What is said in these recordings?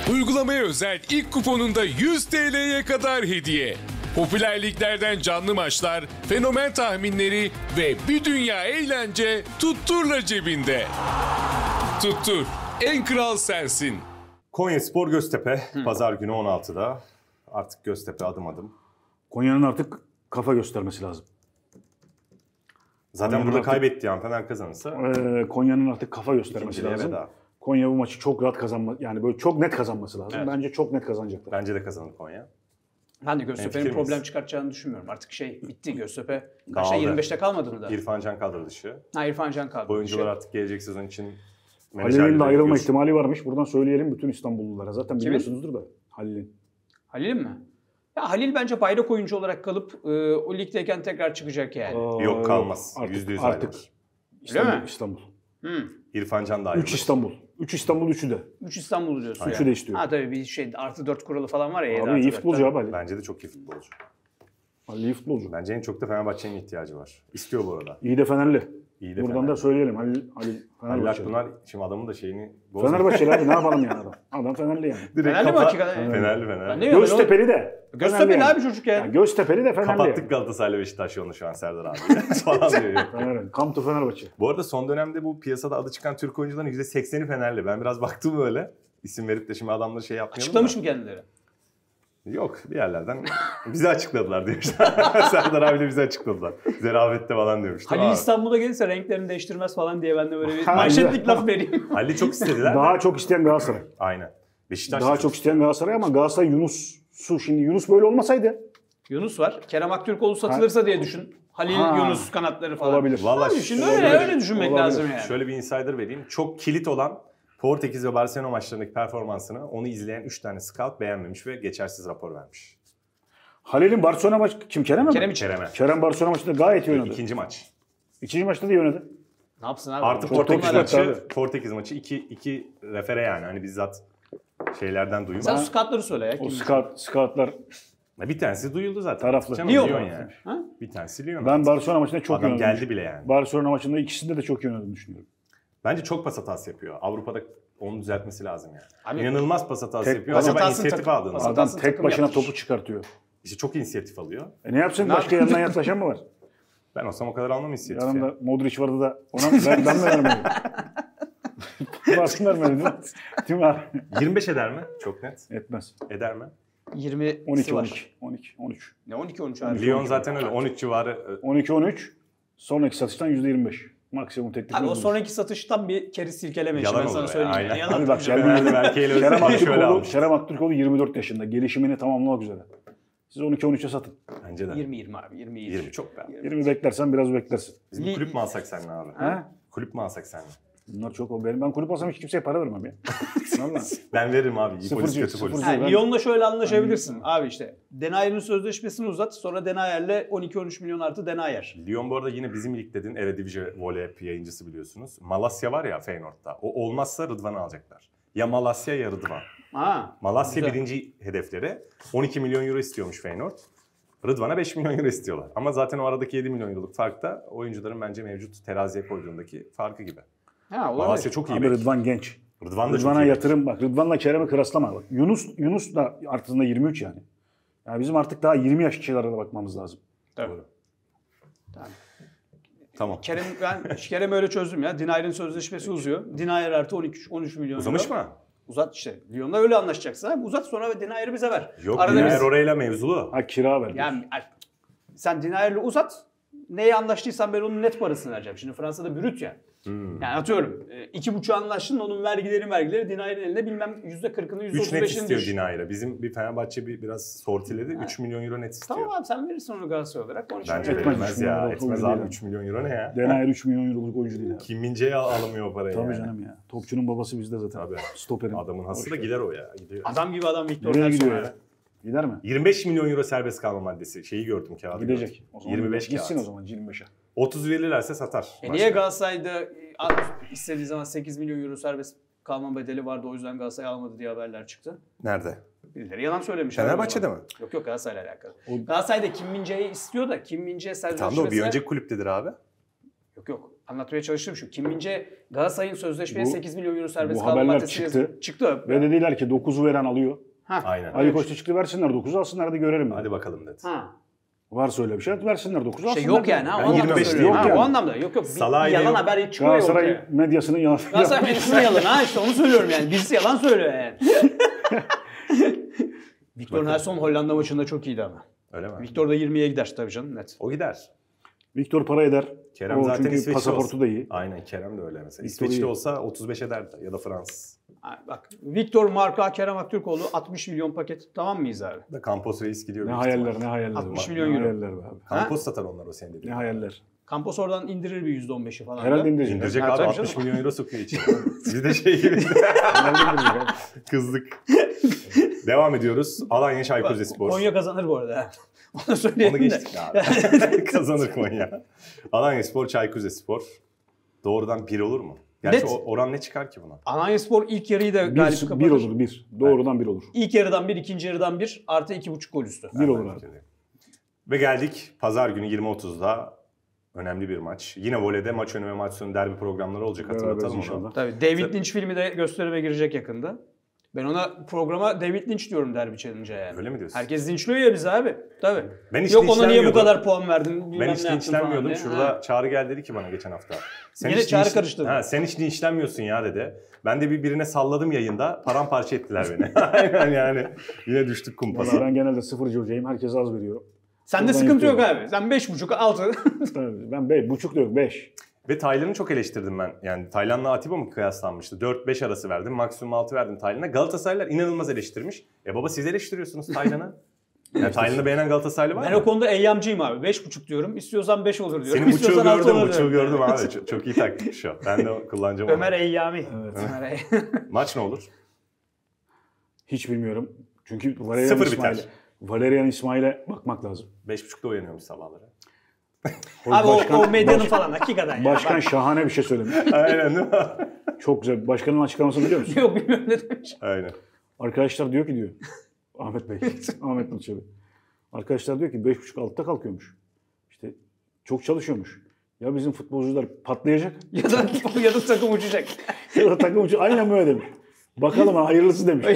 Uygulamaya özel ilk kuponunda 100 TL'ye kadar hediye. Popüler liglerden canlı maçlar, fenomen tahminleri ve bir dünya eğlence Tuttur'la cebinde. Tuttur, en kral sensin. Konyaspor Göztepe, pazar günü 16'da. Artık Göztepe adım adım. Konya'nın artık kafa göstermesi lazım. Zaten Konya'nın burada artık- kaybetti yani Fener kazanırsa. Konya'nın artık kafa göstermesi İkinciliğe lazım. veda. Konya bu maçı çok rahat yani böyle çok net kazanması lazım. Evet. Bence çok net kazanacaklar. Bence de kazanır Konya. Ben de Göztepe'nin Hemfikir miyiz? problem çıkartacağını düşünmüyorum. Artık bitti Göztepe. Dağıldı. Kaçta 25'te kalmadı mı da? İrfan Can kadro dışı. İrfan Can kaldı. Oyuncular artık gelecek sezon için Halil'in de ayrılma görüş- ihtimali varmış. Buradan söyleyelim bütün İstanbullulara. Zaten Kimin? biliyorsunuzdur da Halil'in. Halil'in mi? Ya Halil bence bayrak oyuncu olarak kalıp o ligdeyken tekrar çıkacak yani. Yok, kalmaz. Artık, %100 artık ayrılır. İstanbul. mi? İstanbul. İrfan Can da ayrılır. 3 İstanbul. 3 İstanbul 3'ü de. 3 İstanbul diyorsun. Üçü de istiyor. Ha tabii bir artı 4 kuralı falan var ya. yedi Abi artı iyi dörtten. futbolcu abi Halil. Bence de çok iyi futbolcu. Halil iyi futbolcu. Bence en çok da Fenerbahçe'nin ihtiyacı var. İstiyor bu arada. İyi de Fenerli. İyi de Buradan Fenerli. da söyleyelim. Halil Halil Fenerbahçeli. Akpınar, şimdi adamın da şeyini bozma. Fenerbahçeli abi ne yapalım yani adam. Adam Fenerli yani. Direkt Fenerli mi kafa- hakikaten? Fenerli. Ben de Göztepe'li de. Göztepe'li Fenerli abi çocuk ya. Yani Göztepe'li de Fenerli. Kapattık Galatasaray'la Beşiktaş yolunu şu an Serdar abi. falan diyor. Yok. Fenerli. Come to Fenerbahçe. Bu arada son dönemde bu piyasada adı çıkan Türk oyuncuların %80'i Fenerli. Ben biraz baktım öyle. İsim verip de şimdi adamları şey yapmayalım Açıklamış da. mı kendileri? Yok, bir yerlerden bize açıkladılar diyor. Serdar abi de bize açıkladılar. Zerafette falan demiştim. Halil İstanbul'a gelirse renklerini değiştirmez falan diye ben de böyle bir Ha, manşetlik laf vereyim. Halil'i çok istediler. Daha çok isteyen Galatasaray. Aynen. Beşiktaş Daha da çok isteyen Galatasaray ama Galatasaray Şimdi Yunus böyle olmasaydı Yunus var. Kerem Aktürkoğlu satılırsa diye düşün. Halil, Ha. Yunus kanatları falan. olabilir. Vallahi Abi şimdi olabilir. öyle düşünmek Olabilir. lazım yani. Şöyle bir insider vereyim. Çok kilit olan Portekiz ve Barcelona maçlarındaki performansını onu izleyen 3 tane scout beğenmemiş ve geçersiz rapor vermiş. Halil'in Barcelona maçı kim Kerem mi? Kerem için. Kerem'e. Kerem Barcelona maçında gayet iyi oynadı. İkinci maç. İkinci maçta da iyi oynadı. Ne yapsın abi? Artı Çok Portekiz top çıkarttı maçı, Portekiz maçı 2 refere yani. Hani bizzat şeylerden duyma. Sen scoutları söyle ya. O Kim? scoutlar Bir tanesi duyuldu zaten. Taraflı. Canım, Lyon Lyon mu? yani. Ha? Bir tanesi Lyon. ben Barcelona maçında çok iyi Adam oynadığını geldi bile yani. Barcelona maçında ikisinde de çok iyi oynadığını düşünüyorum. Bence çok pas hatası yapıyor. Avrupa'da onu düzeltmesi lazım yani. Abi, İnisiyatif pas hatası tek yapıyor. pas Acaba hatası inisiyatif takım- aldığını. pas Adam hatası tek takım başına yapmış. topu çıkartıyor. İşte çok inisiyatif alıyor. Ne yapsın? Ne Başka yapayım? yanından yaklaşan mı var? Ben olsam o kadar almam inisiyatif. Yanında Ya. Modric vardı da ona ben mi vermedim? Baskın vermedi değil mi? Değil mi abi? 25 eder mi? Çok net. Etmez. Eder mi? 20 12 var. 13. Ne 12-13 abi? Lyon zaten öyle 13 civarı. 12 sonraki satıştan %25. Maksimum teklif. Abi o %25. sonraki satıştan bir kere silkeleme işi Yalan ben sana olur ya, söyleyeyim. aynen. Yalan Abi bak olacak. geldi. Berke'yle Kerem Öztürk'ü şöyle Aktürkoğlu, almış. Kerem Aktürkoğlu 24 yaşında. Gelişimini tamamlamak üzere. Siz 12-13'e satın. Bence de. 20 abi 20 iyi. 20 çok be. 20 beklersen biraz beklersin. Biz bir kulüp mü alsak seninle abi? Ha? Kulüp mü alsak seninle? Bunlar çok o. Ben kulüp alsam hiç kimseye para vermem ya. Vallahi. Ben veririm abi. İyi polis Sıfırcı, kötü polis. sıfırcı. Ha, Ben- Lyon'la şöyle anlaşabilirsin. Abi işte Denayer'in sözleşmesini uzat. Sonra Denayer'le 12-13 milyon artı Denayer. Lyon bu arada yine bizim lig dediğin Eredivisie voley yayıncısı biliyorsunuz. Malasya var ya Feyenoord'da. O olmazsa Rıdvan'ı alacaklar. Ya Malasya ya Rıdvan. Ha. Malasya güzel. birinci hedefleri. 12 milyon euro istiyormuş Feyenoord. Rıdvan'a 5 milyon euro istiyorlar. Ama zaten o aradaki 7 milyon euroluk fark da oyuncuların bence mevcut teraziye koyduğundaki farkı gibi. Ha, olabilir. Malasya çok iyi Abi bek. Rıdvan genç. Rıdvan da çok Rıdvan'a iyi bek. yatırım bak. Rıdvan'la Kerem'i kıyaslama. Bak. Yunus da artısında 23 yani. Yani bizim artık daha 20 yaş kişilere de bakmamız lazım. Tabii. Tamam. Kerem'i öyle çözdüm ya. Denayer'in sözleşmesi uzuyor. Denayer artı 13 milyon Uzamış euro. mı? Uzat işte. Lyon'da öyle anlaşacaksın abi. Uzat sonra Denayer'i bize ver. Yok Arada Denayer biz- orayla mevzulu. Ha kira ver. Yani sen Denayer'le uzat. Neye anlaştıysan ben onun net parasını vereceğim. Şimdi Fransa'da brüt ya. Yani atıyorum 2,5 anlaştın onun vergileri Denayer'in eline bilmem %40'ını 3 net %35'ini istiyor düş. Denayer'e. Bizim bir Fenerbahçe biraz sortiledi. 3 milyon euro net istiyor. Tamam abi sen verirsin onu Galatasaray olarak. 13 Bence milyon. Etmez, verilmez 3 milyon ya. euro Etmez oyuncu abi değil 3 milyon euro ne ya? Denayer 3 milyon euroluk oyuncu değil abi. Kim Min-jae alamıyor o parayı Tabii yani. canım ya. Topçunun babası bizde zaten. Tabii. Stoperin. Adamın hası Boş da ver. gider o ya. Gidiyor. Adam gibi adam Victor Nereye Nelson gidiyor ya. ya? Gider mi? 25 milyon euro serbest kalma maddesi. Şeyi gördüm kağıdı. Gidecek. gördüm. O zaman 25 gitsin kağıt. o zaman 25'e. 30 verirlerse satar. Niye Galatasaray'da istediği zaman 8 milyon euro serbest kalma bedeli vardı o yüzden Galatasaray almadı diye haberler çıktı. Nerede? Birileri yalan söylemiş. Fenerbahçe'de mi? Yok Galatasaray'la alakalı. Galatasaray'da Kim Min-jae'yi istiyor da Kim Min-jae serbest Tamam da o bir önceki kulüptedir abi. Yok. anlatmaya çalıştığım şu. Kim Min-jae Galatasaray'ın sözleşmeye Bu- 8 milyon euro serbest bu kalma haberler maddesi çıktı. Çıktı. Ve dediler ki 9'u veren alıyor. Ha. Aynen. Ali Koç da çıktı versinler 9'u alsınlar da görelim. Hadi bakalım dedi. Ha. Varsa öyle bir şey versinler 9'u alsınlar. Şey yok yani. Ha, Ben o anlamda 25 söylüyorum. diyeyim. Ha, Yok o yani. anlamda. Yok. Bir Salah'yla yalan yok. haber çıkıyor Galatasaray ortaya. medyasının yalan. Galatasaray medyasının yalan ha işte onu söylüyorum yani. Birisi yalan söylüyor yani. Victor Nelson Hollanda maçında çok iyiydi ama. Öyle mi? Victor da 20'ye gider tabii canım net. O gider. Victor para eder. Kerem O zaten çünkü İsveçli pasaportu olsa. da iyi. Aynen Kerem de öyle mesela. Victor İsveçli iyi. olsa 35 ederdi ya da Fransız. Ha, bak Victor Marka Kerem Aktürkoğlu 60 milyon paket tamam mıyız abi? Da Campos Reis gidiyor. Ne büyük hayaller ihtimal. ne hayaller. 60 var. milyon Ne euro. hayaller be abi. Campos satar onlar o senin Ne dediğin. hayaller. Campos oradan indirir bir %15'i falan. Herhalde da. indirecek. İndirecek Ha, abi tabii 60 canım. milyon euro sokuyor içine. Bir de şey gibi Herhalde indirecek abi. kızdık. Devam ediyoruz. Alanya Çaykur Rizespor. Konya kazanır bu arada. ha. Onu Onu söyleyelim de. geçtik abi. Kazanır Konya. Alanyaspor, Çaykur Rizespor. Doğrudan 1 olur mu? Gerçi Net. oran ne çıkar ki buna? Alanyaspor ilk yarıyı da galip kapatır. 1 olur 1. Doğrudan 1 olur. İlk yarıdan 1, ikinci yarıdan 1 artı 2,5 gol üstü. 1 olur abi. Ve geldik pazar günü 20.30'da önemli bir maç. Yine voleyde maç önü ve maç sonu derbi programları olacak, Beraberiz hatırlatalım onu. inşallah. Tabii David Lynch filmi de gösterime girecek yakında. Ben ona programa David Lynch diyorum derbi challenge'a yani. Öyle mi diyorsun? Herkes linçliyor ya bizi abi. Tabii. Ben hiç Yok ona niye bu linçlenmiyordum. kadar puan verdin bilmem Ben ne hiç yaptın falan linçlenmiyordum. diye. Şurada Ha. Çağrı geldi dedi ki bana geçen hafta. Sen Yine hiç Çağrı linç- karıştırdı. Ha, sen hiç linçlenmiyorsun ya dedi. Ben de birine salladım yayında. Paramparça ettiler beni. Aynen yani. Yine düştük kumpasa. Valla ben genelde 0'cı hocayım. Herkese az veriyorum. Sende Buradan sıkıntı yok yapıyorum. abi. Sen 5,5 6. Tabii, ben 5,5 da yok 5. Ve Taylan'ı çok eleştirdim ben. Yani Taylan'la Atiba mı kıyaslanmıştı? 4-5 arası verdim. Maksimum 6 verdim Taylan'a. Galatasaraylılar inanılmaz eleştirmiş. Baba siz eleştiriyorsunuz Taylan'ı. Yani Taylan'ı beğenen Galatasaraylı var Ben mı? o konuda eyyamcıyım abi. 5,5 diyorum. İstiyorsan 5 olur diyorum. Senin buçuğu İstiyorsan altı gördüm, olur buçuğu diyorum. gördüm abi. Çok iyi taktik şu. Ben de kullanacağım Ömer onu. Eyyami. Evet. Ömer Maç ne olur? Hiç bilmiyorum. Çünkü Sıfır biter. Valerian İsmail'e bakmak lazım. 5.30'da uyanıyormuş sabahları. Abi o medyanın falan hakikaten ya. Başkan şahane bir şey söylemiş. Aynen değil mi? Çok güzel. Başkanın açıklamasını biliyor musun? Yok bilmiyorum ne demiş. Aynen. Arkadaşlar diyor ki diyor. Ahmet Bey. Ahmet Nur Çebi. Arkadaşlar diyor ki 5.30-6'da kalkıyormuş. İşte çok çalışıyormuş. Ya bizim futbolcular patlayacak. ya da takım uçacak. Ya da takım uçu aynen böyle demiş. Bakalım hayırlısı demiş.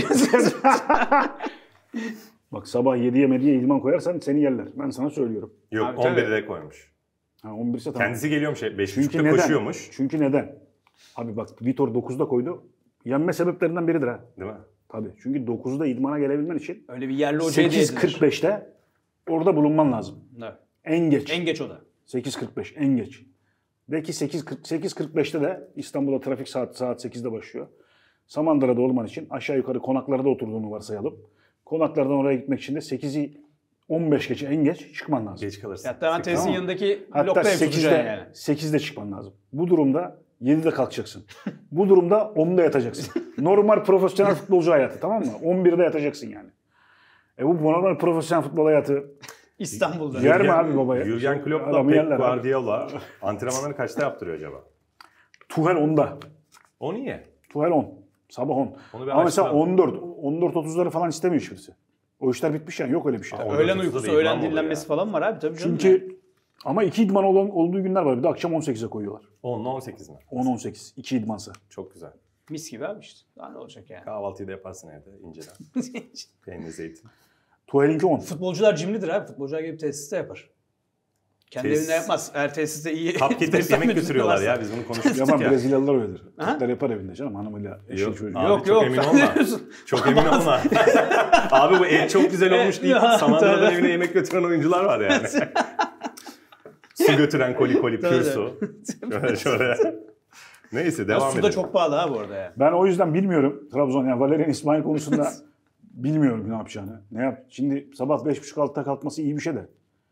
Bak sabah 7'ye mediye idman koyarsan seni yerler. Ben sana söylüyorum. Yok Abi, tabii. 11'de koymuş. Ha 11 ise tamam. Kendisi geliyormuş 5.30'da Çünkü neden? koşuyormuş. Çünkü neden? Abi bak Vitor 9'da koydu. Yenme sebeplerinden biridir ha. Değil mi? Tabii. Çünkü 9'da idmana gelebilmen için Öyle bir yerli hocaya diye 8.45'te orada bulunman lazım. Evet. En geç. En geç o da. 8.45 en geç. De ki 8.45'te de İstanbul'da trafik saat 8'de başlıyor. Samandıra'da olman için aşağı yukarı konaklarda oturduğunu varsayalım. Konaklardan oraya gitmek için de 8'i 15 geçe en geç çıkman lazım. Geç kalırsın. Hatta ben tesisin Tamam. yanındaki Hatta blokta ev tutacağım 8'de, yani. 8'de çıkman lazım. Bu durumda 7'de kalkacaksın. Bu durumda 10'da yatacaksın. Normal profesyonel futbolcu hayatı tamam mı? 11'de yatacaksın yani. Bu normal profesyonel futbol hayatı İstanbul'da. yer mi abi babaya? Jürgen Klopp'la Adamı Pep yerler abi. Guardiola antrenmanları kaçta yaptırıyor acaba? Tuhel 10'da. O niye? Tuhel 10. Sabah 10. Onu bir Ama mesela araştıralım. 14.30'ları falan istemiyor hiçbirisi. O işler bitmiş yani yok öyle bir şey. Aa, Öğlen 14.30'da uykusu, da idman öğlen mı olur dinlenmesi ya? falan var abi tabii canım. Çünkü ama 2 idman olduğu günler var. Bir de akşam 18'e koyuyorlar. 10'la 18 mi? 10-18. 2 idmansa. Çok güzel. Mis gibi abi işte. Daha ne olacak yani. Kahvaltıyı da yaparsın evde inceden. Peynir, zeytin. Tuhel'inki 10. Futbolcular cimridir abi. Futbolcular gelip tesiste yapar. Kendi Tesis- evinde yapmaz. Eğer tesiste iyi... Kap getirip beslenme yemek düzeni götürüyorlar varsa. ya. Biz bunu konuşmuştuk Yapan ya. Brezilyalılar öyledir. Aha. Türkler yapar evinde canım hanımıyla eşi Yok, çocuğu. abi, Yok, çok yok, emin sen olma. ne diyorsun? Çok emin olma. Abi bu et çok güzel olmuş deyip Ya, Samandıra'dan tabii. evine yemek götüren oyuncular var yani. Su götüren koli pür Tabii. su. Şöyle. Neyse Ya devam su edelim. da çok pahalı ha bu arada ya. Ben o yüzden bilmiyorum Trabzon yani Valerian İsmail konusunda bilmiyorum ne yapacağını. Ne yap? Şimdi sabah 5.30-6'da kalkması iyi bir şey de.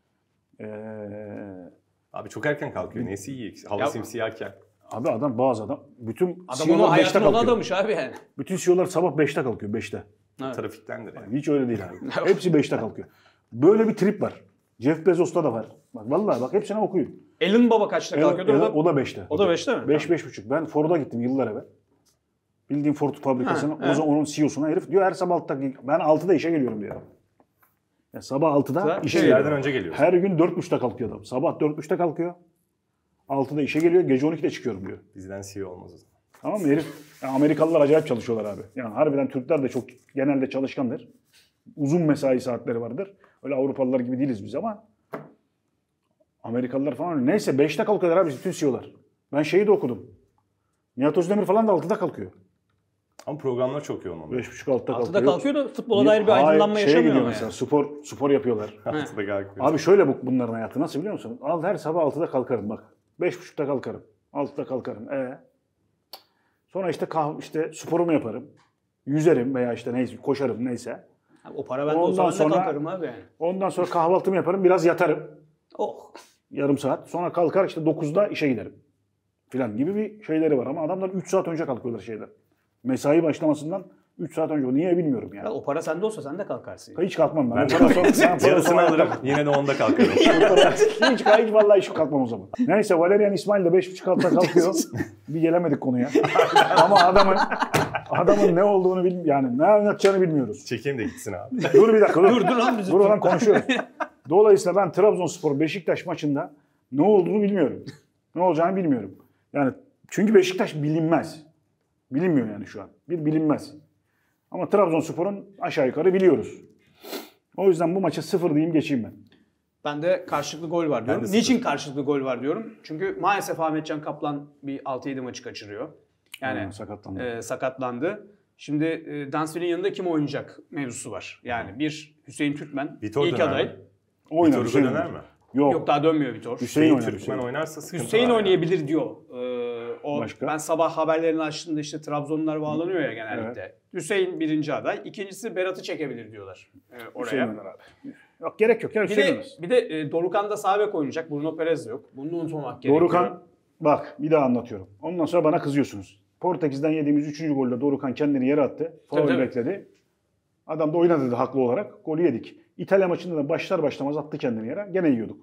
Abi çok erken kalkıyor. Nesi iyi? Hava Ya- simsiyahken. Abi bazı adam bütün Adam CEO'lar onu 5'te hayatın ona kalkıyor. adamış abi yani. Bütün CEO'lar sabah 5'te kalkıyor 5'te. Evet. Trafiktendir yani. Hiç öyle değil abi. Hepsi 5'te kalkıyor. Böyle bir trip var. Jeff Bezos'ta da var. Bak vallahi bak hepsine okuyun. Elin Baba kaçta kalkıyordu? O da 5'te. O da 5'te mi? 5-5.30. Ben Ford'a gittim yıllar evvel. Bildiğim Ford fabrikasına. Ha, O zaman onun CEO'suna herif diyor her sabah 6'da ben 6'da işe geliyorum diyor. Ya sabah 6'da işe İşlerden geliyorum. önce geliyor. Her gün 4.30'da kalkıyor adam. Sabah 4.30'da kalkıyor. 6'da işe geliyor. Gece 12'de çıkıyorum diyor. Bizden CEO olmaz o zaman. Tamam mı herif? Yani Amerikalılar acayip çalışıyorlar abi. Yani harbiden Türkler de çok genelde çalışkandır. Uzun mesai saatleri vardır. Öyle Avrupalılar gibi değiliz biz ama Amerikalılar falan öyle. Neyse 5'te kalkıyorlar abi bütün CEO'lar. Ben şeyi de okudum. Nihat Özdemir falan da 6'da kalkıyor. Ama programlar çok yoğun onlar. 5.30-6'da kalkıyor. 6'da kalkıyor da futbola dair bir aydınlanma şeye yaşamıyor gidiyor ama mesela, yani. spor yapıyorlar. Altıda kalkıyor. Abi şöyle bunların hayatı nasıl biliyor musun? Her sabah 6'da kalkarım bak. 5.30'da kalkarım. 6'da kalkarım. Sonra işte sporumu yaparım. Yüzerim veya işte neyse koşarım neyse. Abi o para bende Ondan olsa ben de sonra- kalkarım abi yani. Ondan sonra kahvaltımı yaparım. Biraz yatarım. Oh. Yarım saat. Sonra kalkar işte 9'da işe giderim. Filan gibi bir şeyleri var. Ama adamlar 3 saat önce kalkıyorlar şeyden. Mesai başlamasından 3 saat önce. Niye bilmiyorum yani. Ya o para sende olsa sen de kalkarsın. Hiç kalkmam ben. Ben O para sonra- ben para yarısını sonra- alırım. Yine de 10'da kalkarım. hiç vallahi hiç kalkmam o zaman. Neyse Valerian İsmail de 5.30-6'da kalkıyor. Bir gelemedik konuya. Ama adamın ne olduğunu yani ne anlatacağını bilmiyoruz. Çekeyim de gitsin abi. Dur bir dakika dur. Dur lan bizi. Dur lan konuşuyoruz. Dolayısıyla ben Trabzonspor Beşiktaş maçında ne olduğunu bilmiyorum. Ne olacağını bilmiyorum. Yani çünkü Beşiktaş bilinmez. Bilinmiyor yani şu an. Bir bilinmez. Ama Trabzonspor'un aşağı yukarı biliyoruz. O yüzden bu maça 0 diyeyim geçeyim ben. Ben de karşılıklı gol var diyorum. Ben de Niçin sıfır. karşılıklı gol var diyorum? Çünkü maalesef Ahmetcan Kaplan bir 6-7 maçı kaçırıyor. Yani Sakatlandı. sakatlandı. Şimdi Dansville'in yanında kim oynayacak mevzusu var. Yani bir Hüseyin Türkmen Vitor ilk döner aday. mi? Oynar. Vitor Hüseyin döner oynar. mi? Yok. Yok daha dönmüyor Vitor. Hüseyin oynar. Türkmen Hüseyin. oynarsa sıkıntı Hüseyin var yani. oynayabilir diyor. Başka? Ben sabah haberlerini açtığımda işte Trabzonlular bağlanıyor ya genellikle. Hüseyin birinci aday. İkincisi Berat'ı çekebilir diyorlar oraya. Hüseyin oynar abi. Yok gerek yok. Ya, Bir Hüseyin de, oynar. bir de Dorukhan da sağ bek oynayacak. Bruno Perez de yok. Bunu unutmamak gerekiyor. Dorukhan bak bir daha anlatıyorum. Ondan sonra bana kızıyorsunuz. Portekiz'den yediğimiz 3. golde Dorukhan kendini yere attı. Faul Tabii. bekledi. Adam da oynadı dedi haklı olarak. Golü yedik. İtalya maçında da başlar başlamaz attı kendini yere. Gene yiyorduk.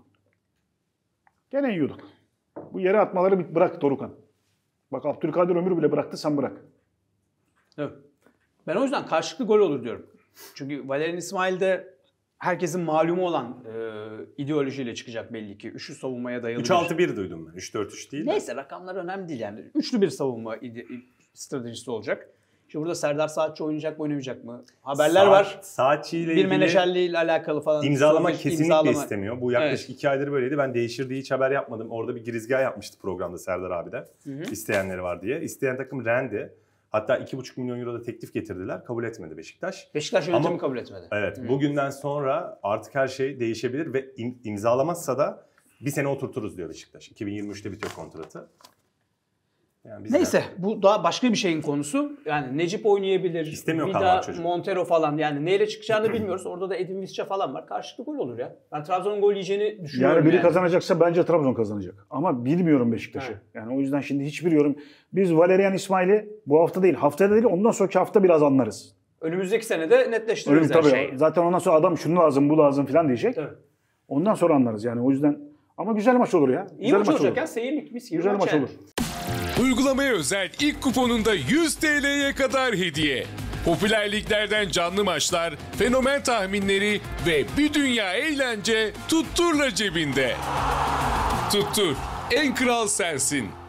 Gene yiyorduk. Bu yere atmaları bırak Dorukhan. Bak Abdülkadir Ömür bile bıraktı sen bırak. Evet. Ben o yüzden karşılıklı gol olur diyorum. Çünkü Valerian İsmail de herkesin malumu olan ideolojiyle çıkacak belli ki. Üçlü savunmaya dayalı. 3-6-1 duydum ben. 3-4-3 değil de. Neyse rakamlar önemli değil yani. Üçlü bir savunma stratejisi olacak. Şimdi burada Serdar Saatçi oynayacak mı oynamayacak mı? Haberler var. Saatçi ile Bir ilgili menajerliğiyle alakalı falan. imzalamak sözleşme kesinlikle imzalama. istemiyor. Bu yaklaşık Evet. 2 aydır böyleydi. Ben değişir diye hiç haber yapmadım. Orada bir girizgah yapmıştı programda Serdar abi de. İsteyenleri var diye. İsteyen takım Rennes'di. Hatta 2,5 milyon euro da teklif getirdiler. Kabul etmedi Beşiktaş. Beşiktaş yönetimi Ama- kabul etmedi. Evet. Bugünden sonra artık her şey değişebilir ve imzalamazsa da bir sene oturturuz diyor Beşiktaş. 2023'te bitiyor kontratı. Yani bizden- Neyse bu daha başka bir şeyin konusu. Yani Necip oynayabilir. İstemiyor Vida, kalmak çocuk. Montero falan. Yani neyle çıkacağını bilmiyoruz. Orada da Edin Visca falan var. Karşılıklı gol olur ya. Ben Trabzon'un gol yiyeceğini düşünüyorum. Yani biri kazanacaksa bence Trabzon kazanacak. Ama bilmiyorum Beşiktaş'ı. Evet. Yani o yüzden şimdi hiçbir yorum. Biz Valerian İsmail'i bu hafta değil, haftaya da değil, ondan sonraki hafta biraz anlarız. Önümüzdeki sene de Öyle netleştiririz her tabii. şeyi. Zaten ondan sonra adam şunu lazım, bu lazım falan diyecek. Tabii. Ondan sonra anlarız yani. O yüzden ama güzel maç olur ya. İyi Güzel maç olacak olur. ya. Seyirlik mis gibi Güzel maç yani. olur. Uygulamaya özel ilk kuponunda 100 TL'ye kadar hediye. Popüler liglerden canlı maçlar, fenomen tahminleri ve bir dünya eğlence Tuttur'la cebinde. Tuttur, en kral sensin.